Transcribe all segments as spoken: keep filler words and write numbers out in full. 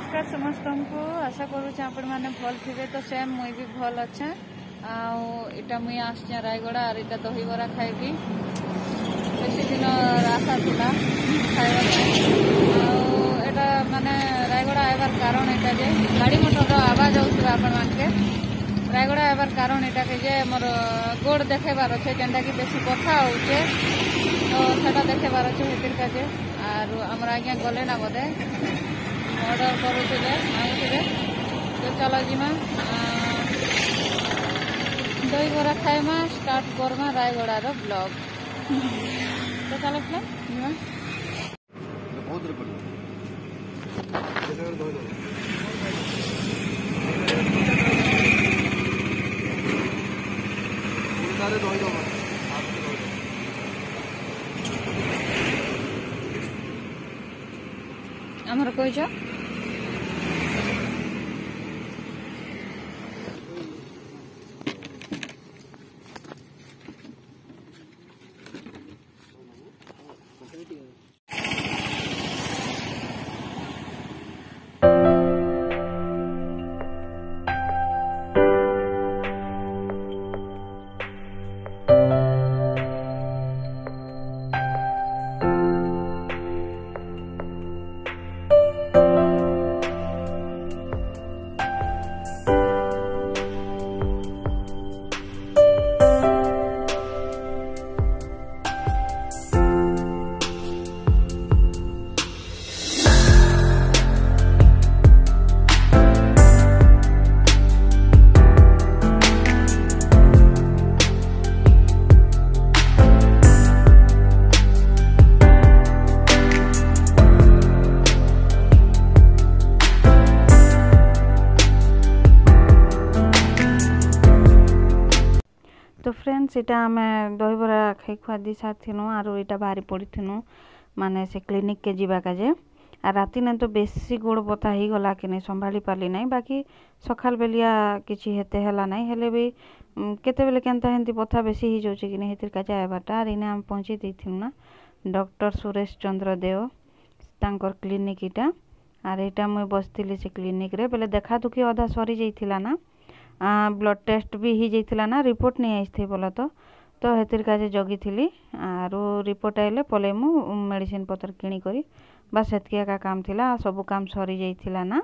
नमस्कार समस्त को आशा करुचे आपण मैंने भल थे तो सेम मुई भी भल अच्छे आटा मुई आस रायगड़ा और इटा दही बरा खाइबी बेसी दिन आशा था खाइबा माने रायगड़ा आबार कारण एटा जे गाड़ी मोटर आवाज आउथबा आपण मानके रायगड़ा आबार कारण एटा के जे मोर गोड़ देखेबार अच्छे जेनटा कि बेसी कथा होचे तो सेटा देखेबार अच्छे हेतिर का जे आर हमर आज्ञा गले ना बोधे ऑर्डर करुले आउे तो चलो जीमा दही बरा खाइमा स्टार्ट करमा रायगड़ार ब्लॉग तो चलो जीमा आमर कहीच तो फ्रेंड्स इटा आम दही बरा खाई खुआ दी सारी आरो इटा बाहरी पड़ी थीनु माने से क्लिनिक के जीवा काजे आ राति ने तो बेसी गोड़ बता ही गला कि नहीं संभाली पाली नहीं बाकी सकाल बेलिया किछि हेते हला नहीं हेले भी केते बेले केनता हेंती बता बेसी ही जाउछि कि नहीं हेतिर काजे आबाटा आर इने हम पहुंची देथिनु ना डॉक्टर सुरेश चंद्र देव तांकर क्लिनिक इटा आर इटा मुई बसथिली से क्लिनिक रे बेले देखा दुखी अधा सरी जाइथिला ना ब्लड टेस्ट भी ही जाइथिला ना रिपोर्ट नहीं आइथि बोला तो तो हेतिर काजे जगी थिली आरो रिपोर्ट आइले पले मु मेडिसिन पत्र किनी करी बस हेतकिया का काम थिला सब काम सरी जाइथिला ना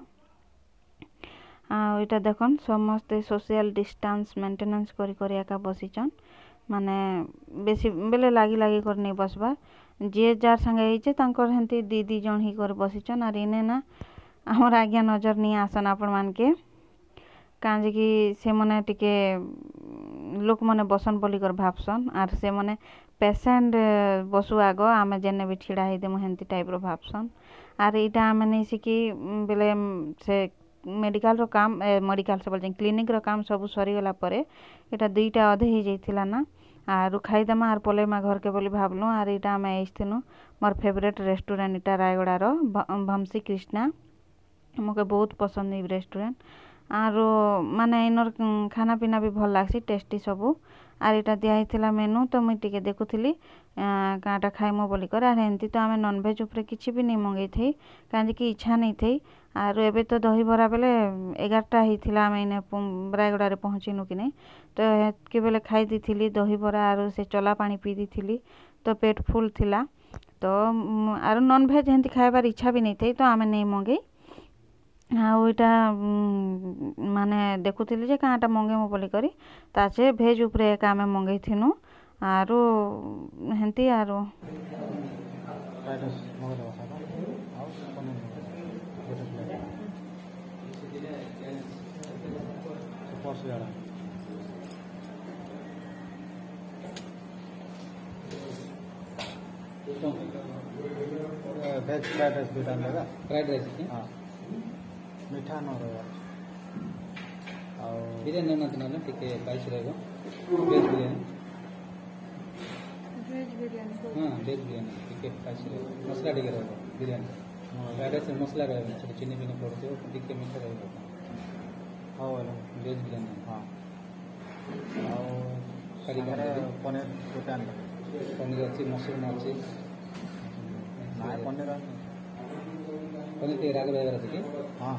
आ इटा देखन समस्त सोशल डिस्टेंस मेंटेनेंस करी करी का बसिचन माने बेसी बेले लागी लागी कर नहीं बसबा जे जार संगे हिचे तांकर हेंती दी दी जन ही कर बसिचन आर इने ना हमर आज्ञा नजर नहीं आसन आपण मान के कांजे कि से मने टिके लोक मने बसन बोली कर भापसन आर से मने पेशेंट बसु आगो आमे जेने भी छिड़ा हे देमु हेंती टाइप रो भापसन आर इटा आमे नहीं सिकी बेले से मेडिकल रो काम मेडिकल से बोल क्लिनिक रो काम सब सरी गला परे एटा दुईटा अधे ही जाइथिला ना आर खाइदमा आर पले मा घर के बोली भाबलु आर इटा आमे आइथिनु मोर फेवरेट रेस्टोरेंट इटा रायगड़ा रो भमसी कृष्णा मके बहुत पसंद है रेस्टोरेंट आरो माने इनर खाना पीना भी भल लागसी टेस्टी सबू आर इटा दिया हिथिला मेनू तो मुई टिके देखुथिली काटा खाइमो बोली कर आर एंती तो आमे नॉन वेज ऊपर किछि भी नहीं मंगई थई कांजे कि इच्छा नहीं थई आरो एबे तो दही बरा बेले एगारटा हिथिला आमे इने रायगड़ा रे पहुंचिनु कि नहीं तो के बेले खाई दिथिली दही बरा आरो से चला पानी पी दिथिली तो पेट फुल थिला तो आरो नॉन वेज हेंती खाइबार इच्छा भी नहीं थई तो आमे नहीं मंगई हाँ इटा माने देखुथिली जे काटा मंगे मो बोली करी ताचे भेज ऊपरे एक आमे मंगई थिनु आरो हेंती आरो वेज फ्राइड राइस भी डाल देगा फ्राइड राइस हाँ मीठा न रहा और बिरयानी ना दिना टिके बाइस रहेगा वेज बिरयानी वेज बिरयानी हां वेज बिरयानी टिके बाइस रहेगा मसाला टिके रहेगा बिरयानी फ्राइड राइस में मसाला रहेगा छोटे चीनी भी नहीं पड़ते हो टिके मीठा रहेगा हां वेज बिरयानी हां और करी पनीर दुकान पनीर अच्छी मशरूम अच्छी पनीर पनीर टे राग रहबार अछि कि हाँ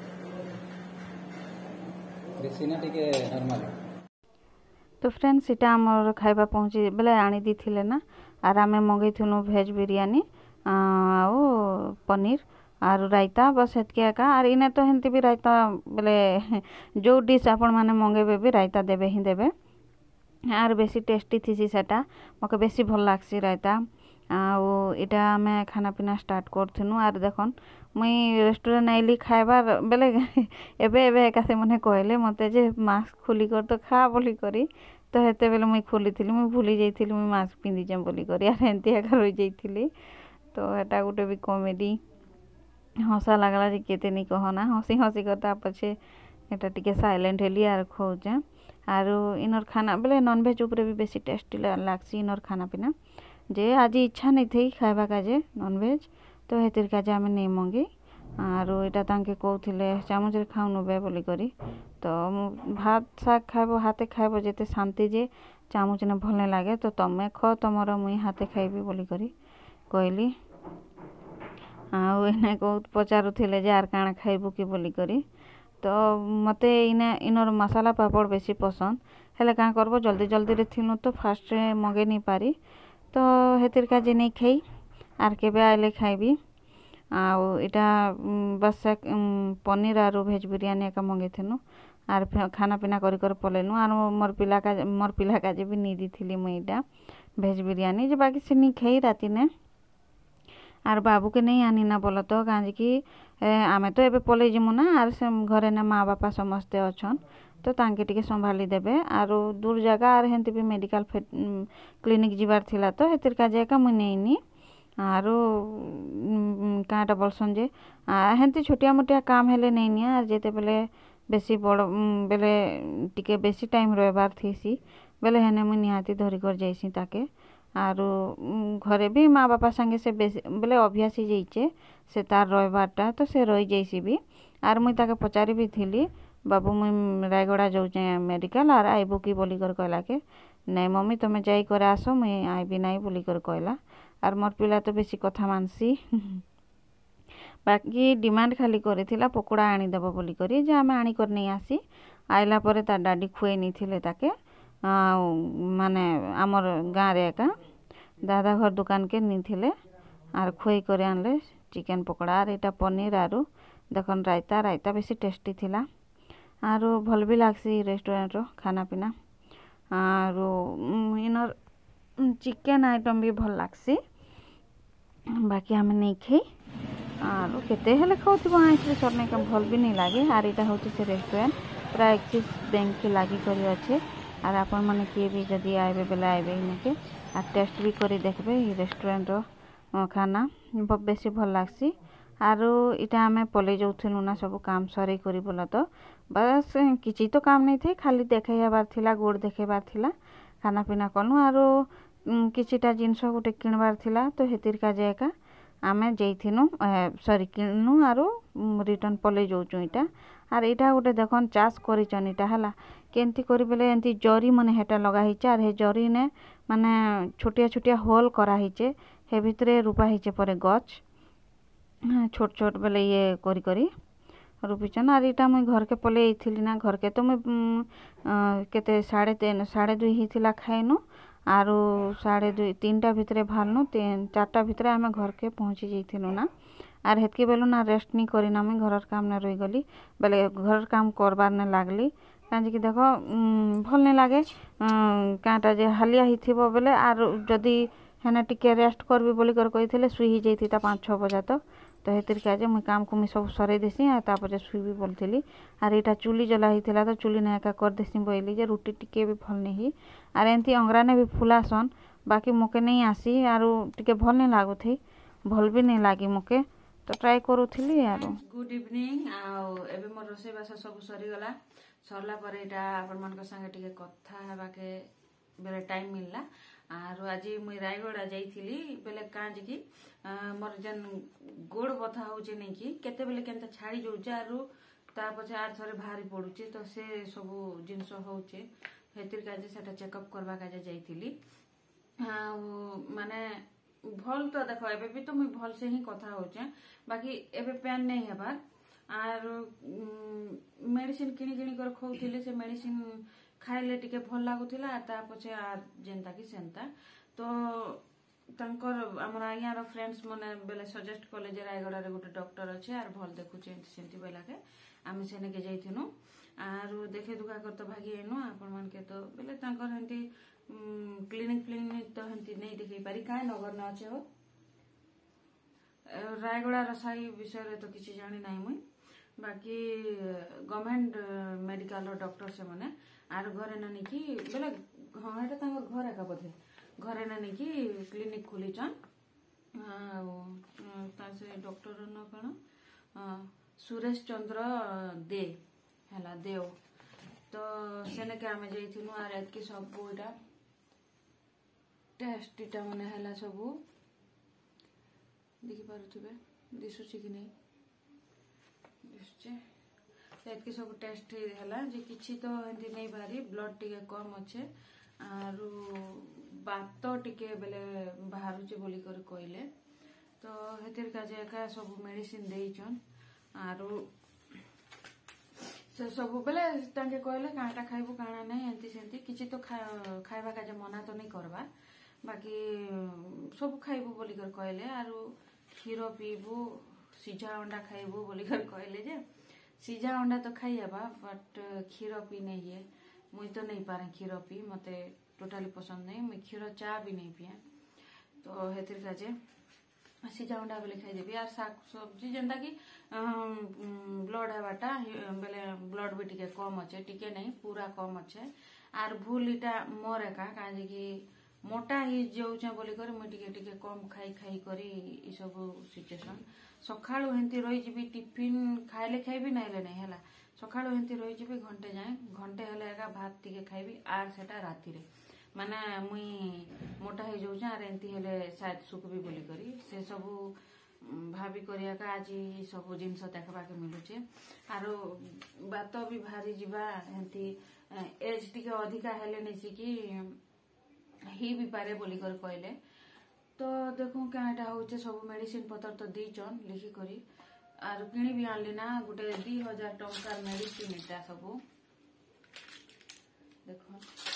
बेसी ना टिके नॉर्मल तो फ्रेंड्स इटा आमर खाइबा पहुँची बेले आनी दी ना आर आम मंगेथुनु भेज बिरियानी आओ पनीर आर रायता बस हेतके एका आर इने तो हेंती भी रायता बेले जो डिश आपण माने मंगेबे भी रायता देबे ही देबे आर बेसी टेस्टी थीसी सेटा मके बेसी भल लागसी रायता आउ इटा आमे खाना पीना स्टार्ट करथुनु आर देखन मुई रेस्टोरेंट आइली खाइबार बेले एबे एबे एका से मने कहले मते जे मास्क खोली कर तो खा बोली करी तो हेते बेले मुई खोली थिली मुई भूली जाइथिली मुई मास्क पिंदी जेम बोली करी आर एंती एका रही जाइथिली तो एटा गुटे भी कॉमेडी हसा लागला जे केते नी कहना हसी हसी करता पछे एटा टिके साइलेंट हेली आर खोजे आरो इनर खाना बेले नॉन वेज ऊपर भी बेसी टेस्टी लागसी इनर खाना पीना जे आज इच्छा नहीं थी खाइबा काजे नॉन वेज तो हेतिर काजे आमे नहीं मंगी आरो एटा तांके कहउथिले चामच रे खाउनु बे बोली करी तो भात शाक खाइबो हाथे खाइबो जेते शांति जे चामच ने भल लागे तो तमे ख तमर मुई हाथे खाइबी बोली करी कहली आउ एने को पचारुथिले जे आर काना खाइबो कि बोली करी तो मते इने इनर मसाला पापड़ बेसी पसंद हेले का करबो जल्दी जल्दी रे थिनु तो फास्ट रे मगे नहीं पारी तो हेतिर काजे नहीं खाई आर केबे आइले खाइबी आउ इटा बस पनीर आरो भेज बिरियानी का मंगे थेनु आर खाना पीना करी कर पलेनु आर मोर पिला का मोर पिला काजे भी नी दी थिली मुई इटा भेज बिरियानी जे बाकी से नहीं खाई राती ने आर बाबू के नहीं आनी ना बोल तो काज कि आमे तो एबे पले जिमु ना आर से घरे ना माँ बापा समस्ते अछन तो तांके टिके संभाली देबे आरो दूर जगह आर हेंती भी मेडिकल क्लिनिक जीवार थिला तो हेतिर काजे का मुई नेइनी आरो काटा बोलसन जे हेंती छोटिया मोटिया काम हेले नेइनी आर जेते बेले बेसी बड़ बेले टिके बेसी टाइम रहबार थीसी बेले हेने मुई निहाती धरी कर जाइसी ताके आरो घरे भी माँ बापा संगे से बेसी बेले अभ्यास ही जाइचे से तार रहबारटा तो से रही जाइसी भी आर मुई ताके पचारि भी थिली बाबू मुई रायगड़ा जाऊचे मेडिकल आर आइबो कि बोली कर कहला के नहीं मम्मी तुम जाई कर आसो मुई आइबी नहीं बोली कर कहला आर मोर पिला तो बेसी कथा मानसी बाकी डिमांड खाली करिथिला पकोड़ा आनी देबो बोली करी जे आमे आनी कर नहीं आसी आइला परे ता डाडी खुए नहीं थिले ताके माने आमर गाँ रे एका दादा घर दुकान के नहीं थिले आर खुए करे आनले चिकेन पकोड़ा आर एटा पनीर आरो देखन रायता रायता बेसी टेस्टी थिला आरो भल भी लागसी रेस्टोरेंट रो खाना पीना आरो इनर चिकेन आइटम भी भल लागसी बाकी हमें नहीं खाई आरो केते हेले खाउथिबो आइस रे सरने का भल भी नहीं लागे आर एटा होची से रेस्टोरेंट पूरा एक्सिस बैंक के लागी करी अच्छे आर आपन माने किए भी जदी आइबे बेला आइबे इने के आर टेस्ट भी करी देखबे ई रेस्टोरेंट रो खाना बेसी भल लागसी आरो इटा आमे पले जाउथनु ना सब काम सरे करी बोला तो बस किछि तो काम नहीं थे खाली देखे हेबार थिला गोड़ देखेबार थिला खाना पीना कनु आरो किछिटा जिनस गोटे किनबार थिला तो हेतिर का जेका आमे जैथिनु सॉरी किनु आरो रिटर्न पले जाउचु इटा आर इटा गोटे देखन चाष करिचन इटा हला केंती करी बेले एंती जरी मने हेटा लगा हिचे आर हे जरी ने माने छोटिया छोटिया होल करा हिचे हे भितरे रूपा हिचे परे गछ छोट छोट बेले ये करी करी रूपीचन आर इटा मुई घर के पले आइथिली ना घर के तो मुई केते साढ़े तीन साढ़े दुई ही थिला खाइनु आरो साढ़े दुई तीनटा भितरे भालनु तीन चारटा भितरे आमे घर के पहुँची जाइथिनु ना आर हेतके बेलु ना रेस्ट नहीं करी ना मुई घरर काम ना रही गली बेले घर काम करबार ने लागली कांजे कि देखो भल नहीं लागे काटा जे हालिया ही थिबो बेले आर जदी हेने टिके रेस्ट करबी बोली कर कहिथिले सुई ही जाइथिता पाँच छः बजा तो तो हेतिर काजे मुई काम को मुई सब सरे देसी आ तापर सुई बोलथिली आर एटा चुली जला हिथिला तो चुली ने एका कर देसी बोइली जे रुटी टिके भी भल नहीं आर एंती अंगरा ने भी फुलासन बाकी मोके नहीं आसी आरो टिके भल नहीं लागुथी भल भी नहीं लागी मोके तो ट्राई करूथिली आरो गुड इवनिंग आउ एबे मोर रोसे बासा सब सरी गला सरला पर एटा आपन मन को संगे टिके कथा हेबा के बेले टाइम मिलला आरो आज मुई रायगड़ा जाइथिली बेले काज की मोर जन गोड़ बथा होचे नहीं कि केते बेले केनता छाड़ी जाउचे आरो ता पछे आर थरे भारी पडुचे तो से सब जिंस होचे हेतिर काजे सेटा चेकअप करबा काजे जाइथिली आ माने भल तो देख एबे भी तो मुई भल से ही कथा होचे बाकी एबे पेन नहीं हेबार आर मेडिसिन किणी किणी कर खौथिले से मेडिसिन खाइले टिके भल लागुथिला ता पछे आर जेंता कि सेंता तो तांकर हमर आइयार फ्रेंड्स मने बेले सजेस्ट कले जे रायगड़ा रे गोटे डॉक्टर अछि आर भल देखुचे एंती सेंती बेला के आमे सेने के जाइथिनु आर देखे दुखा कर तो भागी एनु आपन मन के तो बेले तांकर एंती क्लिनिक क्लिनिक तो हेंती नहीं देखै पारी काय नगर न अछि हो रायगड़ा रसाई विषय रे तो किछि जानि नाही मुई बाकी गवर्नमेंट मेडिकल रो डॉक्टर से मने आर घरे ननी की बेले हां एटा तांकर घर एका बधे घरे ननी की क्लिनिक खोलिचन से डॉक्टर न कण सुरेश चंद्र दे हैला देव तो सेने के आमे जाइथिनु आर एत की सब इटा टेस्ट इटा मने हैला सब देखि पारुथिबे दिसुछि कि नै दिसुछि एत की सब टेस्ट हैला जे किछि तो एंती नै भारी ब्लड टिके कम अछि आरु बात टिके बेले बाहरुचे बोली कर कहले तो हेतिर काजे एका सब मेडिसिन देइछन आरु से सब बेले तांके कहले काटा खाइबु काना नै एंती सेंती किछि तो खाइबा काजे मना तो नै करबा बाकी सब खाइबु बोली कर कहले आरु खीरो पीबु सिझा अंडा खाइबु बोली कर कहले जे सिझा अंडा तो खाइबा बट खीरो पी नै है मुई तो नहीं पारे खीर पी मते टोटाली पसंद नहीं मुई खीर चा भी नहीं पिए तो हेतिर काजे सिझा अंडा बेले खाई देबी आर साग सब्जी जेंदा कि ब्लड हेबाटा बेले ब्लड भी टिके कम अच्छे टिके नहीं पूरा कम अच्छे आर भूल इटा मोर एका काजे कि मोटा ही जाऊचे बोली कर मुई टिके टिके कम खाई खाई करी ई सब सिचुएशन सखाळु हेंती रही जिबी टिफिन खाइले खाइबी नाइले नहीं हैला सखाळु हेंती रही जिबी घंटे जाए घंटे हेले एका भात टिके खाइबी आर सेटा राती रे माने मुई मोटा ही जाऊचे आर एंती हेले शायद सुखबी बोली करी से सब भाभी करिया का आज सब जिनस देखबा के मिलुचे आरो बात भी भारी जिबा हेंती एज टिके अधिका हेले नहीं कि ही भी पारे बोली कर कहले तो देखू क्या होचे सब मेडिसिन पतर तो दीचन लिखी करी आर किणी भी आनली ना गोटे दी हजार टंकार मेडिसिन इटा सब देखो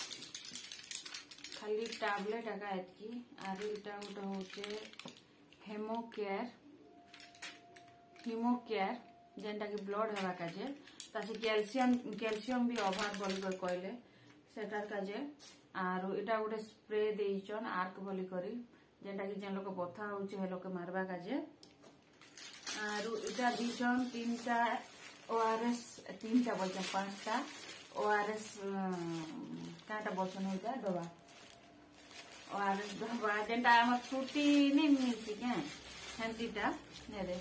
खाली टैबलेट एका एतकी आर इटा गोटे होचे हेमो केयर हीमो केयर जेनटा कि ब्लड हेबा काजे तासे कैल्शियम कैल्शियम भी अभाव बोली कर कहले सेटार काजे आरो इटा गोटे स्प्रे देइचन आर्क बोली करी जेंटा कि जेन लोक बथा होचे हे लोक मारबा काजे आरो इटा दीचन तीनटा ओआरएस तीनटा बोलछन पांचटा ओआरएस काटा बोलछन होता डबा ओआरएस डबा जेंटा हम फ्रूटी नहीं मिलसी के हेंतीटा ने दे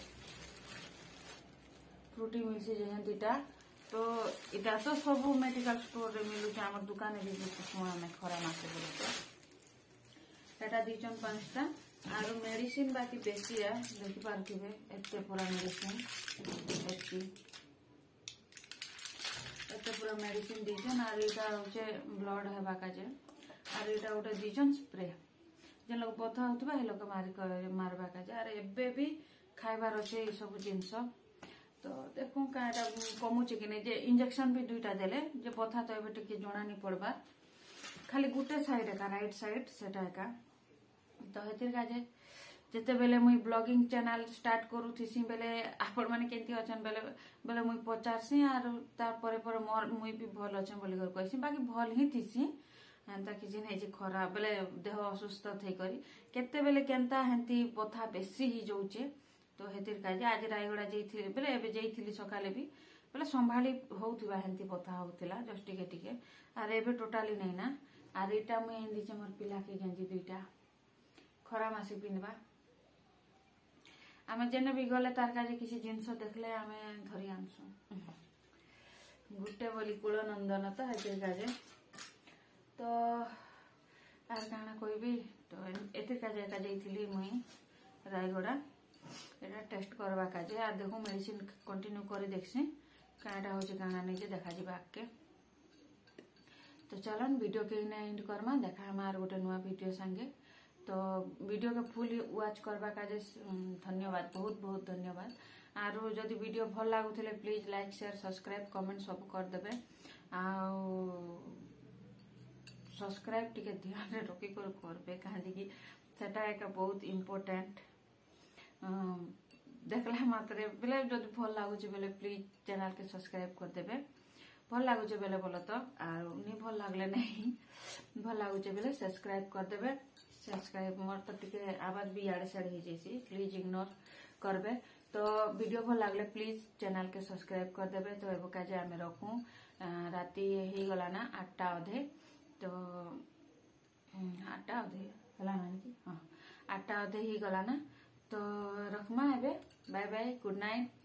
फ्रूटी मिलसी जे हेंतीटा तो इटा तो सब मेडिकल स्टोर रे मिलुचे हमर दुकान रे भी सुना में खरा मासे बोलते एटा दीचन पांचटा आरो मेडिसिन बाकी बेसी है देखि पारथिबे एते पूरा मेडिसिन एती एते पूरा मेडिसिन दीचन आरो इटा होचे ब्लड हेबा काजे आरो इटा गोटे दीचन स्प्रे जे लोग बथा होतबा हे लोग मारी मारबा काजे आरो एबे भी खाइबार अछि ई सब जिंस तो देखू क्या कमुचे कि नहीं जे इंजेक्शन भी दुईटा देले जे बथा तो एबे टिके जणा नहीं पड़बा खाली गुटे साइड एका राइट साइड सेटा एका तो हेतिर काजे जेते बेले मुई ब्लॉगिंग चैनल स्टार्ट करू थिसी बेले आपण माने केंती अछन बेले बेले मुई पचारसी आरो तार परे परे मोर मुई भी भल अछन बोली कर कहसी बाकी भल ही थिसी हेंता किछि नै जे खराब बेले देह असुस्थ थई करी केते बेले केंता हेंती बथा बेसी ही जाउचे तो हेतिर काजे आज रायगड़ा जाइथिले बेले एबे जाइथिली सकाले भी बेले संभाली होउथिबा हेंती बथा होउथिला जस्ट टिके टिके आर एबे टोटाली नै ना आर इटा मुई एंदी जे मोर पिला के गंजी दुईटा खरा मासी पिनबा आमे जेने भी गले तार काजे किसी जिंस देखले आमे धरि आनसु गुटे बोली कुल नंदन तो हेतिर काजे तो आर काना कहबी तो एतिर काजे एका जाइथिली मुई रायगड़ा एटा टेस्ट करबा काजे आ देखो मेडिसिन कंटिन्यू करी देखसी काटा होचे काना नै जे देखा जिबा के तो चलन वीडियो के ना एंड करमा देखा हमार गोटे नुआ वीडियो संगे तो वीडियो के फुल वाच करबा काजे धन्यवाद, बहुत बहुत धन्यवाद। आरो जदि वीडियो भल लागुथिले please like share subscribe comment सब कर देबे। आ सब्सक्राइब टिके ध्यान रे रखी कर करबे काहे कि सेटा एक बहुत इम्पोर्टेंट। देखला मात्रे बेले जदि भल लागुची बेले प्लीज चैनल के सब्सक्राइब कर देबे। भल लागुचे बेले बोलो तो आरो नहीं भल लागले नहीं भल लागुचे बेले सब्सक्राइब कर देबे। सब्सक्राइब मोर तो टिके आवाज भी याडे साडे हो जैसी प्लीज इग्नोर करबे। तो वीडियो भल लागले प्लीज चैनल के सब्सक्राइब कर देबे। तो एबो काजे आमे रखू राती ही गला ना आठटा अधे तो आठटा अधे हला ना कि हां आठटा अधे ही गला ना तो रखमा एबे बाय बाय गुड नाइट।